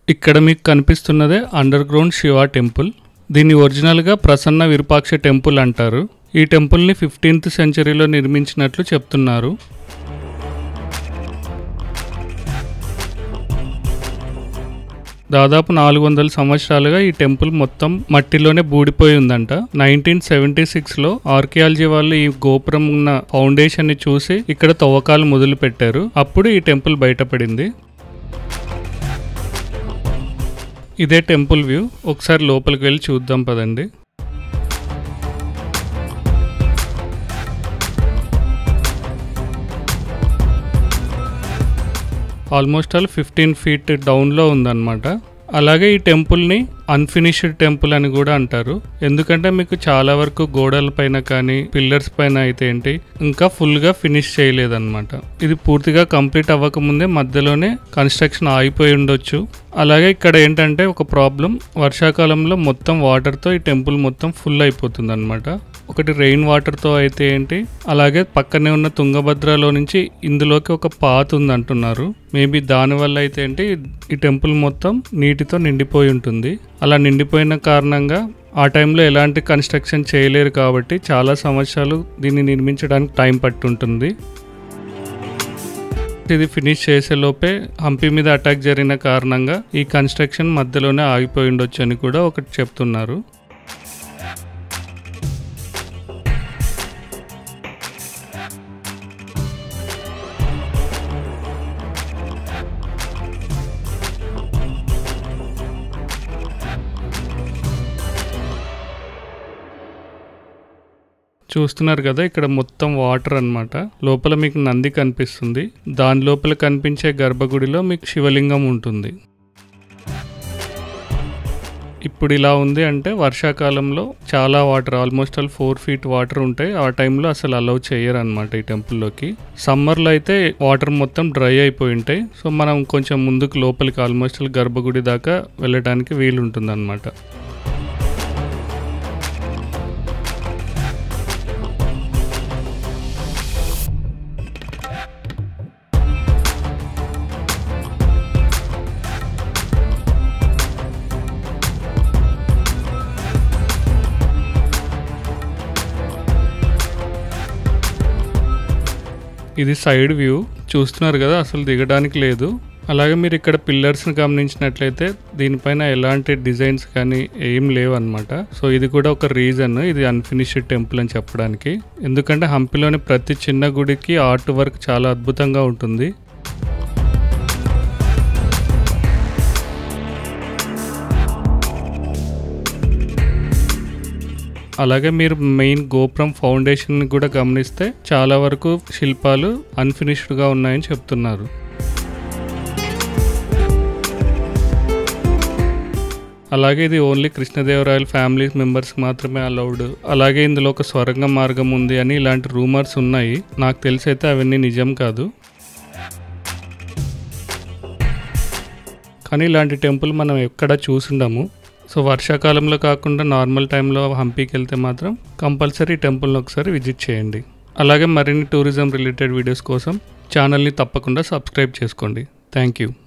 ఇక్కడ మీకు కనిపిస్తున్నదే అండర్ గ్రౌండ్ శివ టెంపుల్. దీన్ని ఒరిజినల్గా ప్రసన్న విరూపాక్ష టెంపుల్ అంటారు. ఈ టెంపుల్ని 15th సెంచరీలో నిర్మించినట్లు చెప్తున్నారు. దాదాపు 400 సంవత్సరాలుగా ఈ టెంపుల్ మొత్తం మట్టిలోనే బూడిపోయి ఉందంట. 1976లో ఆర్కియాలజీ వాళ్ళు ఈ గోపురం ఉన్న ఫౌండేషన్ ని చూసి ఇక్కడ తవ్వకాలు మొదలు పెట్టారు. అప్పుడు ఈ టెంపుల్ బయటపడింది. ఇదే టెంపుల్ వ్యూ. ఒకసారి లోపలికి వెళ్ళి చూద్దాం పదండి. ఆల్మోస్ట్ 15 feet డౌన్లో ఉందన్నమాట. అలాగే ఈ టెంపుల్ని అన్ఫినిష్డ్ టెంపుల్ అని కూడా అంటారు. ఎందుకంటే మీకు చాలా వరకు గోడల పైన కానీ పిల్లర్స్ పైన అయితే ఏంటి ఇంకా ఫుల్గా ఫినిష్ చేయలేదన్నమాట. ఇది పూర్తిగా కంప్లీట్ అవ్వకముందే మధ్యలోనే కన్స్ట్రక్షన్ ఆగిపోయి ఉండొచ్చు. అలాగే ఇక్కడ ఏంటంటే ఒక ప్రాబ్లం, వర్షాకాలంలో మొత్తం వాటర్తో ఈ టెంపుల్ మొత్తం ఫుల్ అయిపోతుంది అనమాట. ఒకటి రెయిన్ వాటర్తో అయితే ఏంటి, అలాగే పక్కనే ఉన్న తుంగభద్రలో నుంచి ఇందులోకి ఒక పాత్ ఉంది అంటున్నారు. మేబీ దానివల్ల అయితే ఏంటి ఈ టెంపుల్ మొత్తం నీటితో నిండిపోయి ఉంటుంది. అలా నిండిపోయిన కారణంగా ఆ టైంలో ఎలాంటి కన్స్ట్రక్షన్ చేయలేరు కాబట్టి చాలా సంవత్సరాలు దీన్ని నిర్మించడానికి టైం పట్టుంటుంది. ఇది ఫినిష్ చేసే లోపే హంపి మీద అటాక్ జరిగిన కారణంగా ఈ కన్స్ట్రక్షన్ మధ్యలోనే ఆగిపోయి ఉండొచ్చు అని కూడా ఒకటి చెప్తున్నారు. చూస్తున్నారు కదా, ఇక్కడ మొత్తం వాటర్ అన్నమాట. లోపల మీకు నంది కనిపిస్తుంది. దాని లోపల కనిపించే గర్భగుడిలో మీకు శివలింగం ఉంటుంది. ఇప్పుడు ఇలా ఉంది అంటే వర్షాకాలంలో చాలా వాటర్, ఆల్మోస్ట్ 4 feet వాటర్ ఉంటాయి. ఆ టైంలో అసలు అలౌ చేయరు అనమాట ఈ టెంపుల్లోకి. సమ్మర్లో అయితే వాటర్ మొత్తం డ్రై అయిపోయి ఉంటాయి. సో మనం కొంచెం ముందుకు లోపలికి ఆల్మోస్ట్ గర్భగుడి దాకా వెళ్ళడానికి వీలుంటుంది అనమాట. ఇది సైడ్ వ్యూ. చూస్తున్నారు కదా, అసలు దిగడానికి లేదు. అలాగే మీరు ఇక్కడ పిల్లర్స్ని గమనించినట్లయితే దీనిపైన ఎలాంటి డిజైన్స్ కానీ ఏం లేవు అనమాట. సో ఇది కూడా ఒక రీజన్ ఇది అన్ఫినిష్డ్ టెంపుల్ అని చెప్పడానికి. ఎందుకంటే హంపిలోని ప్రతి చిన్న గుడికి ఆర్ట్ వర్క్ చాలా అద్భుతంగా ఉంటుంది. అలాగే మీరు మెయిన్ గోపురం ఫౌండేషన్ కూడా గమనిస్తే చాలా వరకు శిల్పాలు అన్ఫినిష్డ్గా ఉన్నాయని చెప్తున్నారు. అలాగే ఇది ఓన్లీ కృష్ణదేవరాయల ఫ్యామిలీ మెంబర్స్కి మాత్రమే అలౌడ్. అలాగే ఇందులో ఒక స్వర్గ మార్గం ఉంది అని ఇలాంటి రూమర్స్ ఉన్నాయి. నాకు తెలిసి అయితే అవన్నీ నిజం కాదు. కానీ ఇలాంటి టెంపుల్ మనం ఎక్కడా చూసుండము. సో వర్షాకాలంలో కాకుండా నార్మల్ టైంలో హంపీకి వెళ్తే మాత్రం కంపల్సరీ టెంపుల్ని ఒకసారి విజిట్ చేయండి. అలాగే మరిన్ని టూరిజం రిలేటెడ్ వీడియోస్ కోసం ఛానల్ని తప్పకుండా సబ్స్క్రైబ్ చేసుకోండి. Thank you.